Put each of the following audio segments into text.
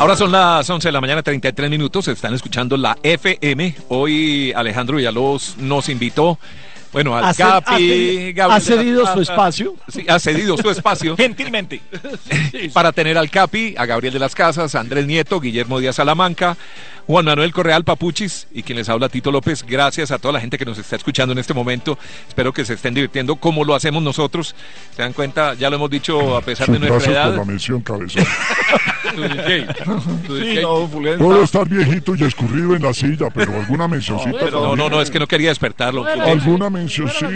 Ahora son las 11 de la mañana, 33 minutos. Están escuchando la FM. Hoy Alejandro Villalobos nos invitó, bueno, al Capi. Ha cedido su espacio. Sí, ha cedido su espacio. Gentilmente. Para tener al Capi, a Gabriel de las Casas, a Andrés Nieto, Guillermo Díaz Salamanca, Juan Manuel Correal Papuchis y quien les habla, Tito López. Gracias a toda la gente que nos está escuchando en este momento. Espero que se estén divirtiendo como lo hacemos nosotros. ¿Se dan cuenta? Ya lo hemos dicho a pesar de nuestra edad. Gracias por la mención, cabezón. Sí, no, Puedo estar viejito y escurrido en la silla, pero alguna mencioncita. No, es que no quería despertarlo. ¿Alguna mencioncita?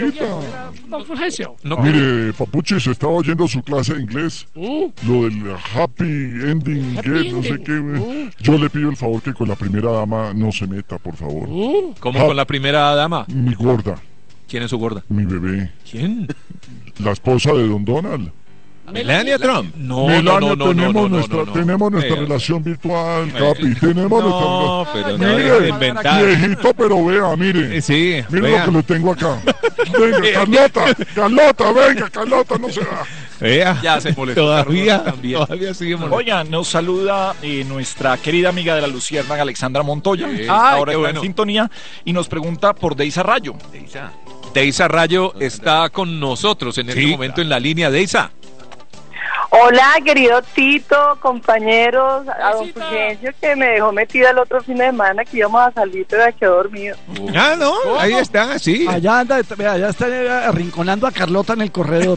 No, Mire, Papuchis, estaba oyendo su clase de inglés. Lo del happy ending, no sé qué. Yo le pido el favor que con la primera dama no se meta, por favor. ¿Cómo con la primera dama? Mi gorda. ¿Quién es su gorda? Mi bebé. ¿Quién? La esposa de Don Donald. Melania Trump. Melania, tenemos nuestra relación virtual, Capi. Tenemos nuestra relación. No, mire, inventar. Viejito, pero vea, mire. Sí, mire vea. lo que le tengo acá. Venga, Carlota, no se va. Vea. Ya se molestó. Todavía sigue molestando. Oigan, nos saluda nuestra querida amiga de la Luciérnaga, Alexandra Montoya. qué Ahora está bueno. en sintonía y nos pregunta por Deisa Rayo. Deisa Rayo está con nosotros en este momento en la línea. Deisa. Hola, querido Tito, compañeros, a don Fulgencio que me dejó metida el otro fin de semana que íbamos a salir, pero me quedó dormido. No, ahí está, sí. Allá anda, allá está arrinconando a Carlota en el corredor.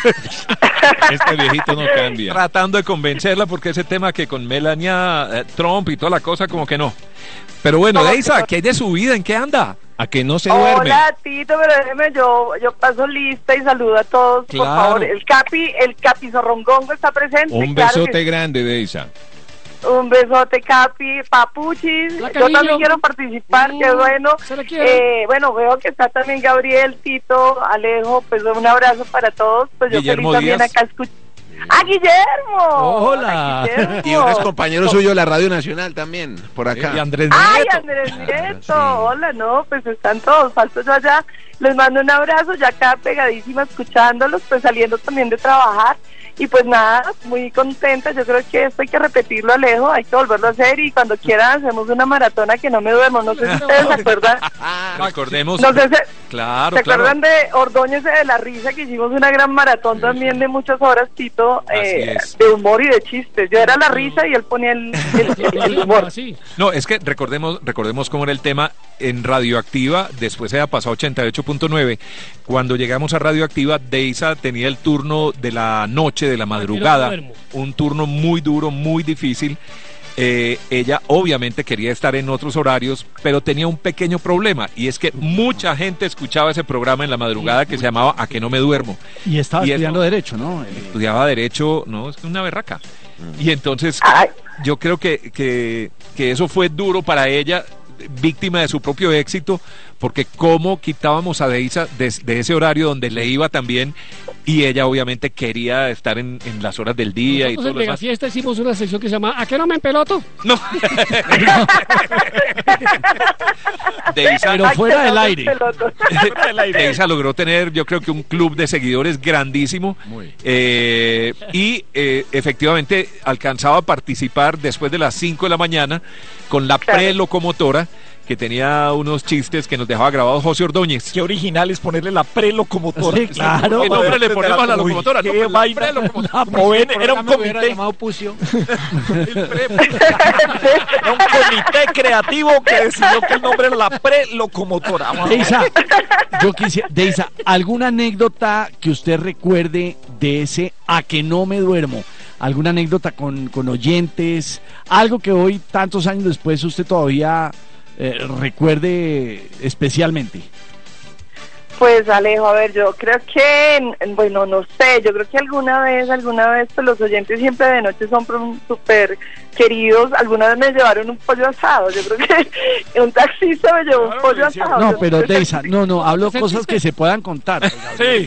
Este viejito no cambia. Tratando de convencerla porque ese tema que con Melania Trump y toda la cosa como que no. Pero bueno, Deisa, ¿qué hay de su vida? ¿En qué anda? ¿A que no se duerme? Hola, Tito, pero déjeme, yo paso lista y saludo a todos, Claro. por favor. El Capi Zorrongongo está presente. Un claro besote que grande, Deisa. un besote, Capi, Papuchis. Yo también quiero participar, qué bueno. Bueno, veo que está también Gabriel, Tito, Alejo, pues un abrazo para todos. Pues yo Guillermo feliz también Díaz. acá escucho. ¡Ah, Guillermo! Hola. Guillermo. Y un ex compañero suyo de la Radio Nacional también, por acá. Y Andrés ¡Ay, Nieto. Andrés Nieto! Hola, no, pues están todos, falto yo allá. Les mando un abrazo, ya acá pegadísima escuchándolos, pues saliendo también de trabajar. Y pues nada, muy contenta, yo creo que esto hay que repetirlo, Alejo, hay que volverlo a hacer y cuando quieran hacemos una maratona que no me duermo, no sé si ustedes se acuerdan. Recordemos. No sé si Claro, ¿se claro. acuerdan de Ordóñez de la Risa, que hicimos una gran maratón también de muchas horas, Tito, Así es. de humor y de chistes? Yo era la risa y él ponía el humor. No, es que recordemos cómo era el tema en Radioactiva, después se ha pasado 88.9. Cuando llegamos a Radioactiva, Deisa tenía el turno de la noche, de la madrugada, un turno muy duro, muy difícil. Ella obviamente quería estar en otros horarios, pero tenía un pequeño problema, y es que mucha gente escuchaba ese programa en la madrugada que se llamaba A que no me duermo. Y estaba estudiando Derecho, ¿no? Estudiaba Derecho, no, es una berraca. Y entonces yo creo que eso fue duro para ella, víctima de su propio éxito, porque cómo quitábamos a Deisa de ese horario donde le iba tan bien, y ella obviamente quería estar en las horas del día. Nosotros y todo en lo demás. Megafiesta hicimos una sección que se llama ¿A qué no me empeloto? No. Deisa, Pero fuera del aire. Deisa logró tener, yo creo que un club de seguidores grandísimo, y efectivamente alcanzaba a participar después de las 5 de la mañana con la prelocomotora, que tenía unos chistes que nos dejaba grabados José Ordóñez. Qué original es ponerle la prelocomotora. Sí, claro. ¿Qué nombre le ponemos a la locomotora? Qué No, pues, la vaina. prelocomotora. Como ven, era un comité. llamado Pucio. Era un comité creativo que decidió que el nombre era la prelocomotora. Deisa, Deisa, ¿alguna anécdota que usted recuerde de ese A que no me duermo? ¿Alguna anécdota con oyentes? Algo que hoy, tantos años después, usted todavía recuerde especialmente. Pues Alejo, a ver, yo creo que, bueno, no sé, yo creo que alguna vez, pues los oyentes siempre de noche son súper queridos. Alguna vez me llevaron un pollo asado, yo creo que un taxista me llevó un pollo asado. No, pero Deisa, no, hablo cosas que se puedan contar. Sí.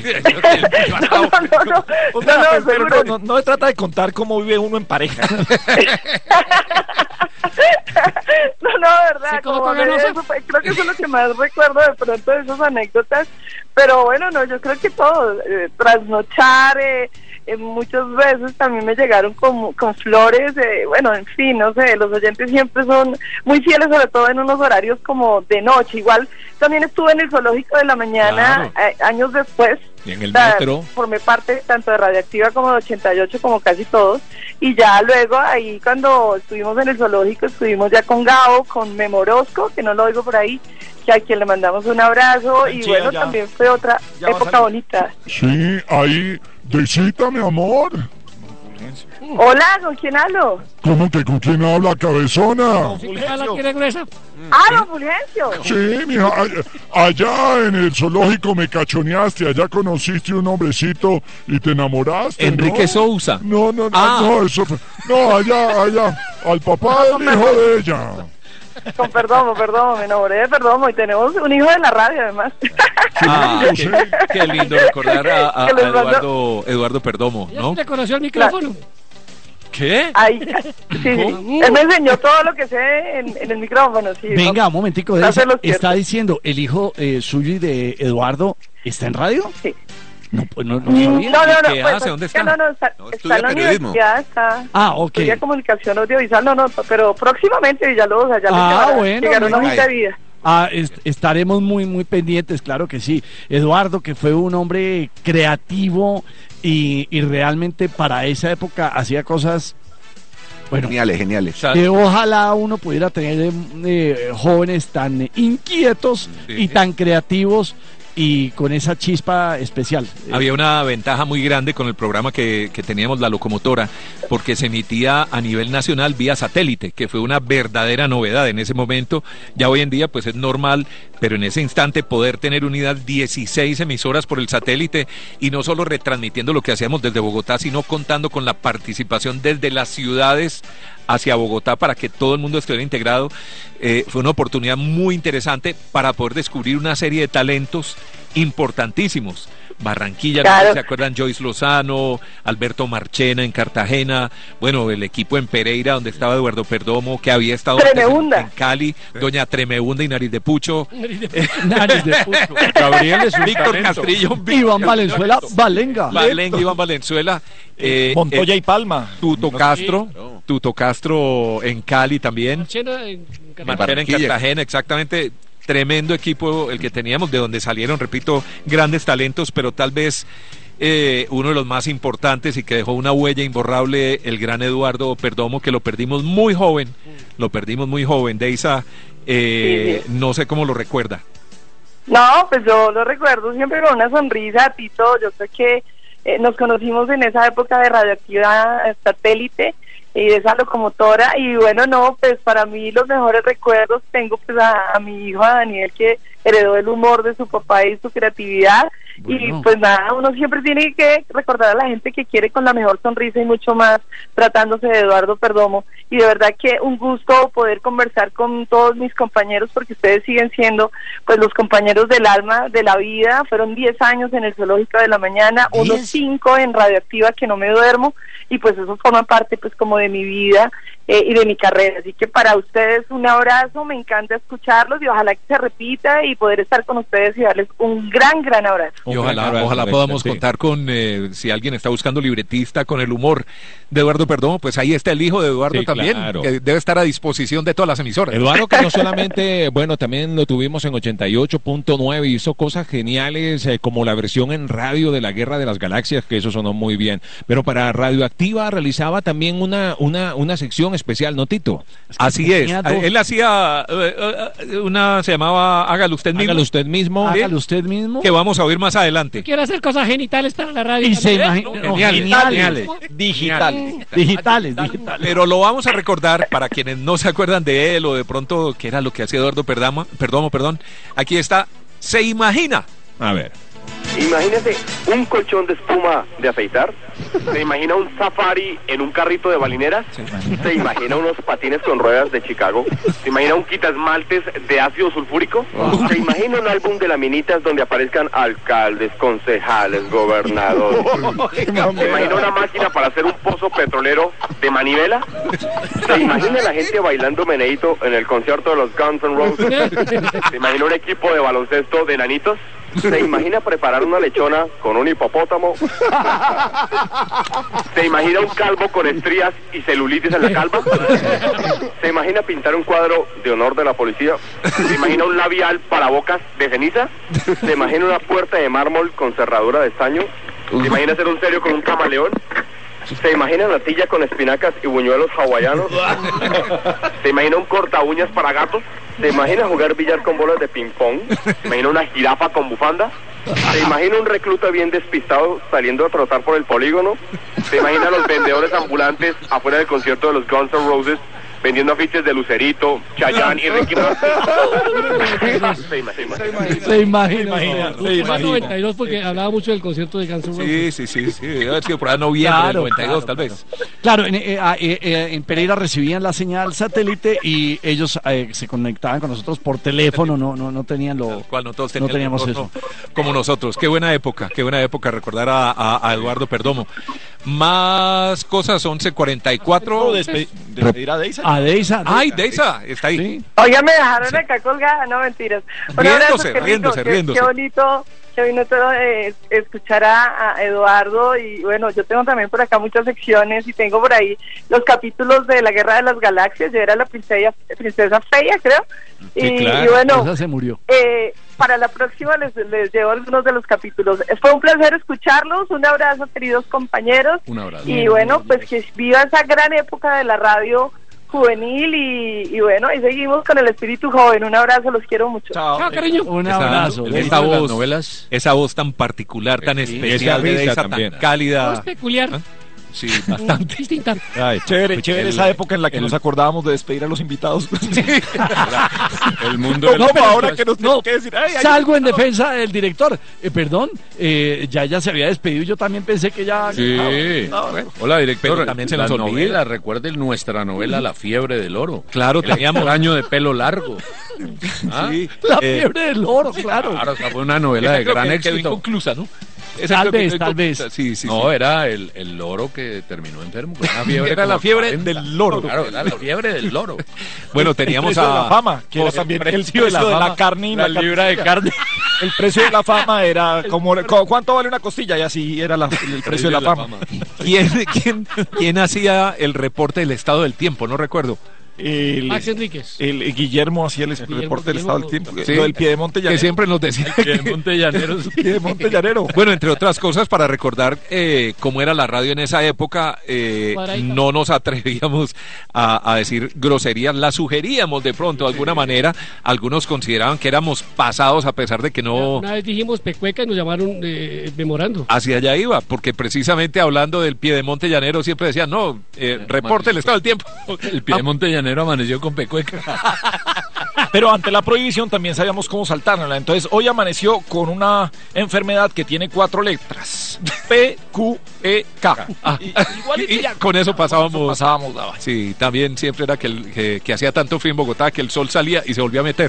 No se trata de contar cómo vive uno en pareja. No, verdad. sea, colocó como de ganosa? eso, creo que eso es lo que más recuerdo de pronto de esas anécdotas, pero bueno, no, yo creo que todo, trasnochar, muchas veces también me llegaron con flores, bueno, en fin, no sé, los oyentes siempre son muy fieles, sobre todo en unos horarios como de noche. Igual también estuve en el zoológico de la mañana, años después. Y en el metro. Formé parte tanto de Radioactiva como de 88, como casi todos, y ya luego ahí cuando estuvimos en el zoológico, estuvimos ya con Gabo, con Memorosco, que no lo oigo por ahí, que a quien le mandamos un abrazo, y bueno, también fue otra época bonita. Sí, ahí, Deisita, mi amor. Hola, ¿con quién hablo? ¿Cómo que con quién habla, cabezona? ¿La quiere gruesa? Don Fulgencio. Sí, mija, allá en el zoológico me cachoneaste, allá conociste un hombrecito y te enamoraste, Enrique ¿no? Sousa. No, eso fue... No, allá, al papá del hijo de ella. Con Perdomo, me enamoré de Perdomo y tenemos un hijo de la radio además. Qué lindo recordar a Que les mando- Eduardo Perdomo, ¿Ya ¿no? le conoció el micrófono? ¿Qué? Ahí, sí. Él me enseñó todo lo que sé en el micrófono, sí. Venga, ¿no? un momentico, Hace Deisa, los ciertos. está diciendo, ¿el hijo suyo y de Eduardo está en radio? Sí. No, pues no No, sabía. ¿Qué hace? ¿Dónde está? No, está, No, está estudia en la periodismo. universidad, está. Ok. Estudia comunicación audiovisual, pero próximamente Villalobos, allá Bueno, llegaron mira. una hojita de vida. Estaremos muy pendientes, claro que sí. Eduardo, que fue un hombre creativo y realmente para esa época hacía cosas, bueno, Geniales. que ojalá uno pudiera tener jóvenes tan inquietos y tan creativos y con esa chispa especial. Había una ventaja muy grande con el programa que teníamos, La Locomotora, porque se emitía a nivel nacional vía satélite, que fue una verdadera novedad en ese momento. Ya hoy en día pues es normal, pero en ese instante poder tener unidad 16 emisoras por el satélite y no solo retransmitiendo lo que hacíamos desde Bogotá, sino contando con la participación desde las ciudades hacia Bogotá para que todo el mundo estuviera integrado, fue una oportunidad muy interesante para poder descubrir una serie de talentos importantísimos. Barranquilla, Claro. no sé si se acuerdan, Joyce Lozano, Alberto Marchena en Cartagena, bueno, el equipo en Pereira donde estaba Eduardo Perdomo, que había estado antes Tremebunda. en Cali, Doña Tremebunda y Nariz de Pucho, Nariz de puto. Gabriel es un Víctor talento. Castrillo, Iván Valenzuela, Valenga. Valenga, Iván Valenzuela, Montoya y Palma. Tuto Castro, No. Tuto Castro en Cali también. Marchena en Marchena en Barranquilla. Cartagena, exactamente. Tremendo equipo el que teníamos, de donde salieron, repito, grandes talentos, pero tal vez uno de los más importantes y que dejó una huella imborrable, el gran Eduardo Perdomo, que lo perdimos muy joven. Deisa, Sí. no sé cómo lo recuerda. No, pues yo lo recuerdo siempre con una sonrisa, Tito. Yo creo que nos conocimos en esa época de Radioactiva Satélite y de esa locomotora, y bueno, no, pues para mí los mejores recuerdos tengo pues a mi hijo, a Daniel, que heredó el humor de su papá y su creatividad. Bueno. Y pues nada, uno siempre tiene que recordar a la gente que quiere con la mejor sonrisa y mucho más, tratándose de Eduardo Perdomo. Y de verdad que un gusto poder conversar con todos mis compañeros, porque ustedes siguen siendo pues los compañeros del alma, de la vida. Fueron 10 años en el Zoológico de la Mañana, unos 5 en Radioactiva, que no me duermo, y pues eso forma parte pues como de mi vida y de mi carrera. Así que para ustedes un abrazo, me encanta escucharlos y ojalá que se repita y poder estar con ustedes y darles un gran abrazo. Y ojalá podamos contar con, si alguien está buscando libretista, con el humor de Eduardo Perdomo, pues ahí está el hijo de Eduardo Sí, también, claro. que debe estar a disposición de todas las emisoras. Eduardo, que no solamente, bueno, también lo tuvimos en 88.9, hizo cosas geniales como la versión en radio de la Guerra de las Galaxias, que eso sonó muy bien. Pero para Radioactiva realizaba también una sección especial, ¿no, Tito? Así es, tenía dos. él hacía una, se llamaba Hágalo Usted Mismo, Hágalo usted mismo. Hágalo usted mismo. que vamos a oír más adelante. Quiero hacer cosas genitales para la radio. Y se también. imagina, Geniales. digitales. Pero lo vamos a recordar para quienes no se acuerdan de él o de pronto qué era lo que hacía Eduardo Perdomo, perdón. Aquí está, Se Imagina. A ver. Imagínese un colchón de espuma de afeitar. ¿Se imagina un safari en un carrito de balineras? ¿Se imagina unos patines con ruedas de Chicago? ¿Se imagina un quitasmaltes de ácido sulfúrico? ¿Se imagina un álbum de laminitas donde aparezcan alcaldes, concejales, gobernadores? ¿Se imagina una máquina para hacer un pozo petrolero de manivela? ¿Se imagina la gente bailando meneíto en el concierto de los Guns N' Roses? ¿Se imagina un equipo de baloncesto de nanitos? ¿Se imagina preparar una lechona con un hipopótamo? ¿Se imagina un calvo con estrías y celulitis en la calva? ¿Se imagina pintar un cuadro de honor de la policía? ¿Se imagina un labial para bocas de ceniza? ¿Se imagina una puerta de mármol con cerradura de estaño? ¿Se imagina hacer un serio con un camaleón? ¿Se imagina natilla con espinacas y buñuelos hawaianos? ¿Se imagina un corta uñas para gatos? ¿Se imagina jugar billar con bolas de ping pong? ¿Se imagina una jirafa con bufanda? ¿Se imagina un recluta bien despistado saliendo a trotar por el polígono? ¿Se imagina los vendedores ambulantes afuera del concierto de los Guns N' Roses vendiendo afiches de Lucerito, Chayanne y Ricky Martin? Se imagina. Fue en el 92 porque hablaba mucho del concierto de Guns N' Roses. Sí. Debe haber sido por ahí noviembre del 92, tal vez. Claro, en Pereira recibían la señal satélite y ellos se conectaban con nosotros por teléfono, no tenían lo... Cual no todos no teníamos teníamos eso. como nosotros. Qué buena época recordar a Eduardo Perdomo. Más cosas, 11:44. Despedir a Deisa. A Deisa. Ay, Deisa, está ahí. Sí. Oiga, me dejaron acá colgada, no mentiras. Un abrazo, qué rico, riéndose. Qué bonito escuchar a Eduardo. Y bueno, yo tengo también por acá muchas secciones y tengo por ahí los capítulos de la Guerra de las Galaxias. Yo era la princesa Feia, creo. Sí, claro. Y bueno, Esa se murió. para la próxima les llevo algunos de los capítulos. Fue un placer escucharlos. Un abrazo, queridos compañeros. Un abrazo. Y bueno, pues que viva esa gran época de la radio juvenil y bueno, ahí seguimos con el espíritu joven. Un abrazo, los quiero mucho. Chao, cariño. Un abrazo. Esa voz, esa voz tan particular, tan especial de Deisa, tan cálida. Es peculiar. Sí, bastante. Distinta. Ay, chévere esa época en la que nos acordábamos de despedir a los invitados. El mundo No, ahora que nos tengo que decir. Salgo en defensa del director. Perdón, ya se había despedido. Yo también pensé que ya... Sí. Hola, director. Pero también se nos olvida. Novela, recuerden nuestra novela La Fiebre del Oro. Claro, teníamos un año de pelo largo. ¿Ah? Sí. La fiebre del oro, claro. Claro, o sea, fue una novela de gran quedó éxito. inconclusa, ¿no? Tal vez. Sí. No, era el loro que terminó enfermo. Una fiebre Era la fiebre del loro. Claro, era la fiebre del loro. Bueno, teníamos el precio de la fama, que era también el precio de la carne y la libra de carne. El precio de la fama era como ¿cuánto vale una costilla? Y así era el precio de la fama. ¿Quién hacía el reporte del estado del tiempo? No recuerdo. Max Enríquez. El Guillermo hacía el reporte del estado del tiempo. Sí. Lo del Piedemonte Llanero. Que siempre nos decía. Piedemonte Llanero. Piedemonte Llanero. Bueno, entre otras cosas, para recordar cómo era la radio en esa época, no nos atrevíamos a decir groserías, las sugeríamos de pronto de alguna manera. Algunos consideraban que éramos pasados a pesar de que no... Una vez dijimos pecueca y nos llamaron memorando. Hacia allá iba, porque precisamente hablando del Piedemonte Llanero siempre decían, no, reporte el estado del tiempo. El Piedemonte Llanero amaneció con pecueca. Pero ante la prohibición también sabíamos cómo saltárnosla. Entonces hoy amaneció con una enfermedad que tiene 4 letras. P-Q-E-K. Y ya con eso pasábamos. Daba. Sí, también siempre era que hacía tanto frío en Bogotá que el sol salía y se volvía a meter.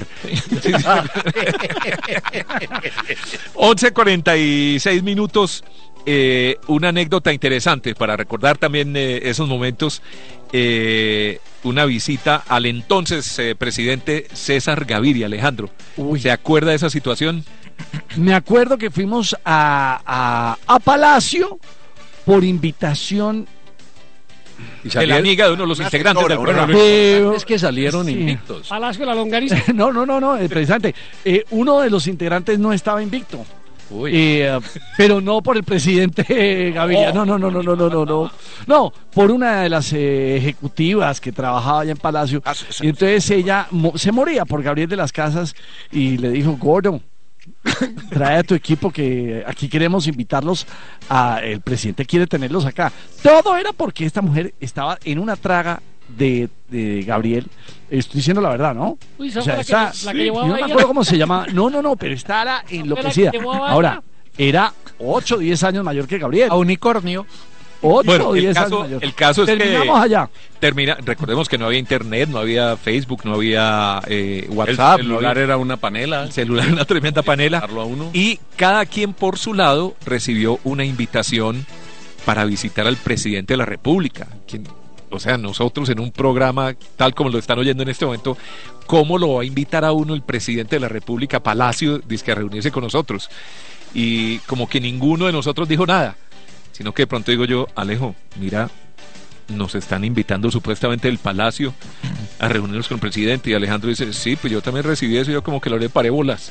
11:46 minutos. Una anécdota interesante para recordar también esos momentos. Una visita al entonces presidente César Gaviria, Alejandro. ¿Se acuerda de esa situación? Me acuerdo que fuimos a Palacio por invitación de la amiga de uno de los integrantes del programa. Es que salieron invictos. Palacio de la Longaniza. No, precisamente. Uno de los integrantes no estaba invicto. Pero no por el presidente Gaviria, no, por una de las ejecutivas que trabajaba allá en Palacio. Y entonces ella se moría por Gabriel de las Casas y le dijo: Gordo, trae a tu equipo que aquí queremos invitarlos el presidente quiere tenerlos acá. Todo era porque esta mujer estaba en una traga de Gabriel. Estoy diciendo la verdad, ¿no? Uy, o sea, la que llevaba no me acuerdo cómo se llama. No, pero estaba enloquecida. Ahora, era 8 o 10 años mayor que Gabriel. A unicornio. 8 o el 10 caso, años mayor. el caso es Terminamos que allá. recordemos que no había internet, no había Facebook, no había WhatsApp. El celular era una panela. El celular era una tremenda panela. A uno. Y cada quien por su lado recibió una invitación para visitar al presidente de la República. O sea, nosotros en un programa tal como lo están oyendo en este momento, ¿cómo lo va a invitar a uno el presidente de la República a Palacio dizque a reunirse con nosotros? Y como que ninguno de nosotros dijo nada. Sino que de pronto digo yo, Alejo, mira, nos están invitando supuestamente del Palacio a reunirnos con el presidente. Y Alejandro dice, sí, pues yo también recibí eso, yo como que le paré bolas.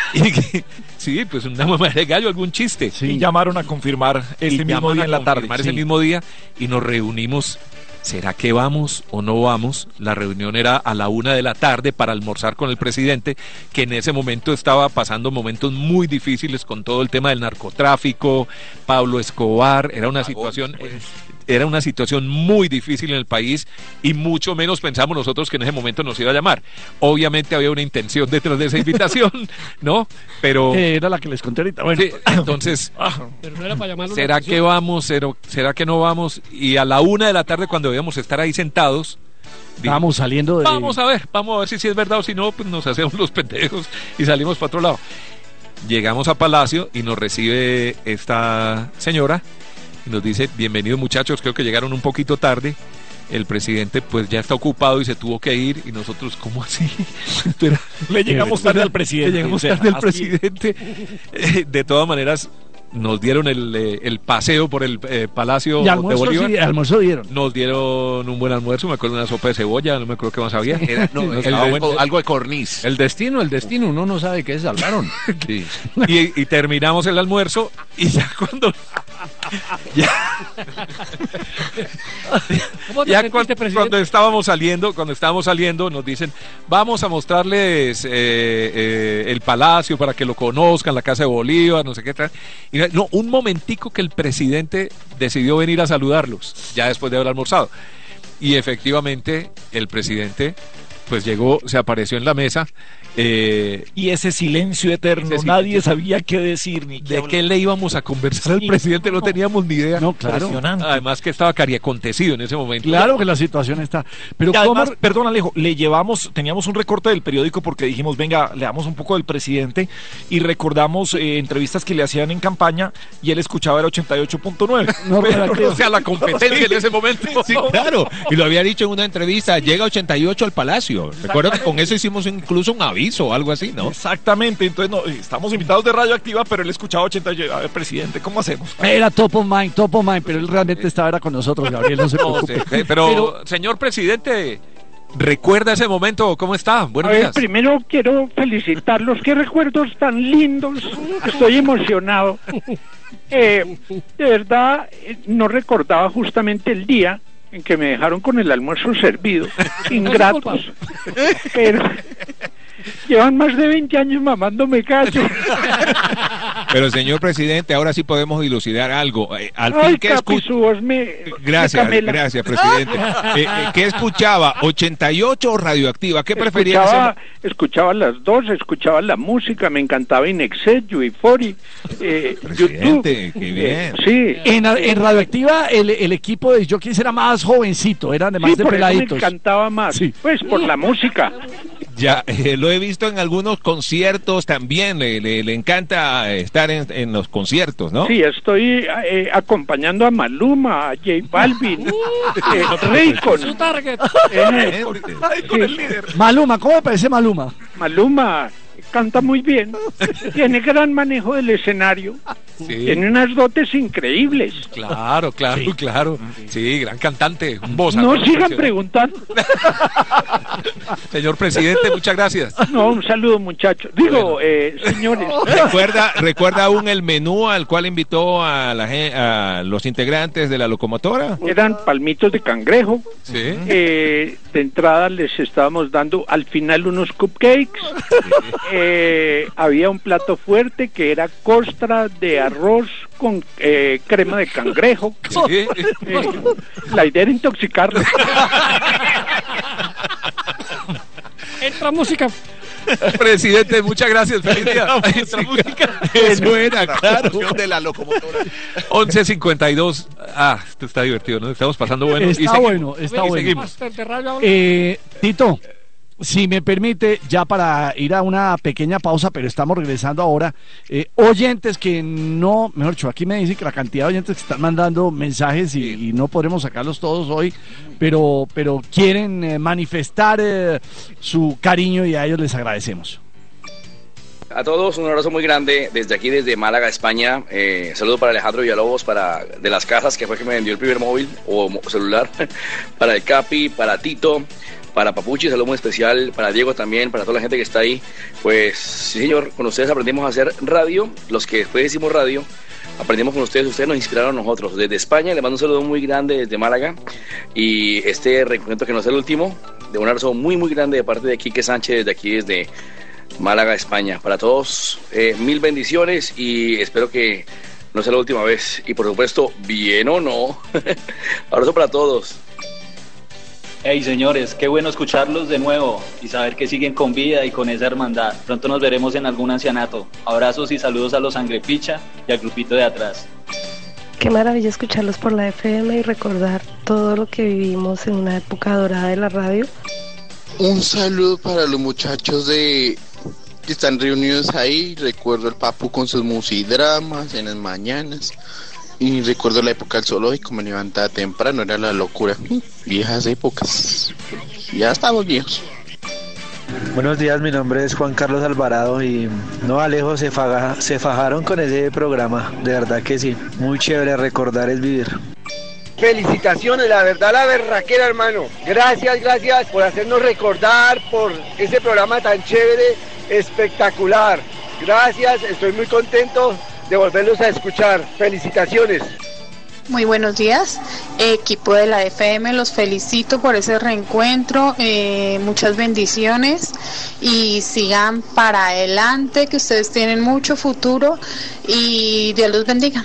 Sí, pues una mamá de gallo, algún chiste. Sí. Y llamaron a confirmar ese mismo día en la tarde. Ese mismo día y nos reunimos. ¿Será que vamos o no vamos? La reunión era a la 1 de la tarde para almorzar con el presidente, que en ese momento estaba pasando momentos muy difíciles con todo el tema del narcotráfico, Pablo Escobar, era una situación muy difícil en el país y mucho menos pensamos nosotros que en ese momento nos iba a llamar. Obviamente había una intención detrás de esa invitación, ¿no? Pero era la que les conté ahorita. Bueno, sí, entonces, pero no era para llamarlo. ¿será que vamos? ¿Será que no vamos? Y a la 1 de la tarde, cuando debíamos estar ahí sentados, estábamos saliendo de... Vamos a ver si es verdad o si no, pues nos hacemos los pendejos y salimos para otro lado. Llegamos a Palacio y nos recibe esta señora y nos dice, bienvenidos muchachos, creo que llegaron un poquito tarde. El presidente pues ya está ocupado y se tuvo que ir y nosotros, ¿cómo así? Le llegamos tarde al presidente. Le llegamos tarde al presidente. De todas maneras, nos dieron el paseo por el Palacio de Bolívar. Sí, almuerzo dieron. Nos dieron un buen almuerzo, me acuerdo de una sopa de cebolla, no me acuerdo qué más había. Algo de corniz. El destino, uno no sabe qué salvaron. Sí. Y terminamos el almuerzo y ya cuando... cuando estábamos saliendo nos dicen, vamos a mostrarles el palacio para que lo conozcan, la casa de Bolívar, no sé qué tal. Y no, un momentico que el presidente decidió venir a saludarlos ya después de haber almorzado y efectivamente el presidente pues llegó, se apareció en la mesa. Y ese silencio eterno, nadie sabía qué decir ni de qué le íbamos a conversar al presidente, no teníamos ni idea. No, claro. Además que estaba cariacontecido en ese momento. Claro que la situación está. Pero además, perdón Alejo, teníamos un recorte del periódico porque dijimos, venga, leamos un poco del presidente y recordamos entrevistas que le hacían en campaña y él escuchaba el 88.9. O sea, la competencia en ese momento. Sí, claro. Y lo había dicho en una entrevista, llega 88 al Palacio. Recuerdo que con eso hicimos incluso un aviso o algo así, ¿no? Exactamente, entonces estamos invitados de Radioactiva, pero él escuchaba 88. A ver, presidente, ¿cómo hacemos? Era top of mind, pero él realmente era con nosotros, Gabriel, no se preocupe. Pero, señor presidente, ¿recuerda ese momento? ¿Cómo está? Buenos días. Primero quiero felicitarlos, qué recuerdos tan lindos, estoy emocionado. De verdad, no recordaba justamente el día en que me dejaron con el almuerzo servido, ingratos, pero llevan más de 20 años mamándome gallo. Pero señor presidente, ahora sí podemos dilucidar algo. Gracias, presidente. ¿Qué escuchaba? ¿88 o Radioactiva? ¿Qué prefería? Escuchaba las dos, escuchaba la música, me encantaba Inexcedyo y Fori. Presidente, YouTube. Qué bien. Sí. En Radioactiva el equipo de jockeys era más jovencito, eran de más de peladitos. Me encantaba más, pues por la música. Ya, lo he visto en algunos conciertos también, le encanta estar en los conciertos, ¿no? Sí, estoy acompañando a Maluma, a J Balvin, Raycon. Su target. Con el líder. Maluma, ¿cómo parece Maluma? Maluma canta muy bien, tiene gran manejo del escenario, tiene unas dotes increíbles. Claro. Sí, gran cantante. No sigan preguntando. Señor presidente, muchas gracias. No, un saludo muchachos. Digo, señores. ¿Recuerda aún el menú al cual invitó a los integrantes de la locomotora? Eran palmitos de cangrejo. Sí. De entrada les estábamos dando al final unos cupcakes. Había un plato fuerte que era costra de arroz con crema de cangrejo. Sí. La idea era intoxicarlos. Entra música. Presidente, muchas gracias. Feliz día. Nuestra música. Eso era, claro. De la locomotora. 11:52. Esto está divertido, ¿no? Estamos pasando bueno. Está bueno, está bueno. Seguimos. Tito, si me permite, ya para ir a una pequeña pausa, pero estamos regresando ahora. Oyentes que no, mejor dicho, aquí me dicen que la cantidad de oyentes que están mandando mensajes y no podremos sacarlos todos hoy, pero quieren manifestar su cariño y a ellos les agradecemos. A todos un abrazo muy grande desde aquí, desde Málaga, España. Saludo para Alejandro Villalobos, de Las Casas, que fue que me vendió el primer móvil o celular, para el Capi, para Tito, para Papuchi, saludo muy especial, para Diego también, para toda la gente que está ahí. Pues sí, señor, con ustedes aprendimos a hacer radio, los que después hicimos radio, aprendimos con ustedes nos inspiraron a nosotros. Desde España les mando un saludo muy grande desde Málaga, y este reencuentro que no es el último, de un abrazo muy muy grande de parte de Quique Sánchez, desde Málaga, España. Para todos, 1000 bendiciones y espero que no sea la última vez. Y por supuesto, bien o no. Abrazo para todos. Hey señores, qué bueno escucharlos de nuevo y saber que siguen con vida y con esa hermandad. Pronto nos veremos en algún ancianato. Abrazos y saludos a los Sangrepicha y al grupito de atrás. Qué maravilla escucharlos por la FM y recordar todo lo que vivimos en una época dorada de la radio. Un saludo para los muchachos que están reunidos ahí. Recuerdo el Papu con sus musidramas en las mañanas. Y recuerdo la época del zoológico, me levantaba temprano, era la locura. Viejas épocas. Ya estamos viejos. Buenos días, mi nombre es Juan Carlos Alvarado y no, Alejo, se fajaron con ese programa, de verdad que sí. Muy chévere, recordar es vivir. Felicitaciones, la verdad, la berraquera, hermano. Gracias por hacernos recordar, por ese programa tan chévere, espectacular. Gracias, estoy muy contento de volverlos a escuchar. Felicitaciones. Muy buenos días, equipo de la FM, los felicito por ese reencuentro, muchas bendiciones y sigan para adelante, que ustedes tienen mucho futuro y Dios los bendiga.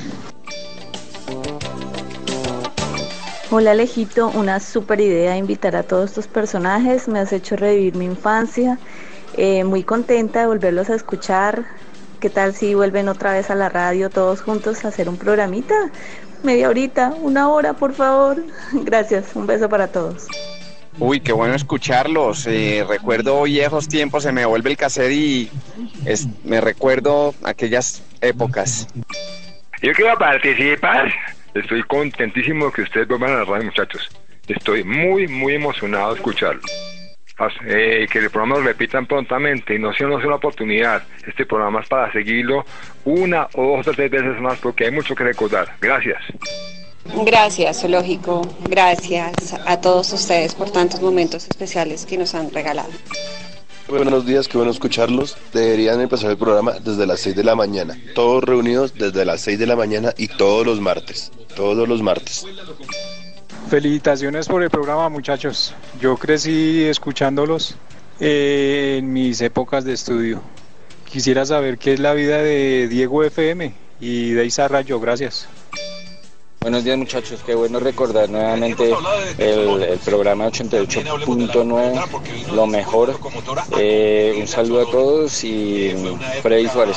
Hola Alejito, una super idea invitar a todos estos personajes, me has hecho revivir mi infancia, muy contenta de volverlos a escuchar. ¿Qué tal si vuelven otra vez a la radio todos juntos a hacer un programita? Media horita, 1 hora, por favor. Gracias, un beso para todos. Uy, qué bueno escucharlos. Recuerdo viejos tiempos, se me vuelve el cassette y me recuerdo aquellas épocas. Yo quiero participar. Estoy contentísimo que ustedes vuelvan a la radio, muchachos. Estoy muy, muy emocionado de escucharlo. Que el programa lo repitan prontamente y no sea una oportunidad. Este programa es para seguirlo 1 o 2 o 3 veces más porque hay mucho que recordar. Gracias. Gracias, Zoológico. Gracias a todos ustedes por tantos momentos especiales que nos han regalado. Buenos días, qué bueno escucharlos. Deberían empezar el programa desde las 6 de la mañana. Todos reunidos desde las 6 de la mañana y todos los martes. Todos los martes. Felicitaciones por el programa, muchachos. Yo crecí escuchándolos en mis épocas de estudio. Quisiera saber qué es la vida de Diego FM y de Isa Rayo. Gracias. Buenos días, muchachos, qué bueno recordar nuevamente el programa 88.9, lo mejor. Un saludo a todos y Freddy Suárez.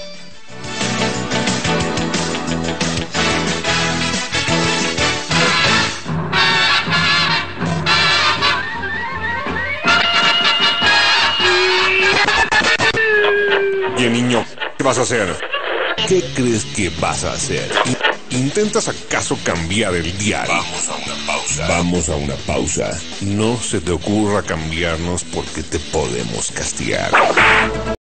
Bien, niño, ¿qué vas a hacer? ¿Qué crees que vas a hacer? ¿Intentas acaso cambiar el dial? Vamos a una pausa. Vamos a una pausa. No se te ocurra cambiarnos porque te podemos castigar.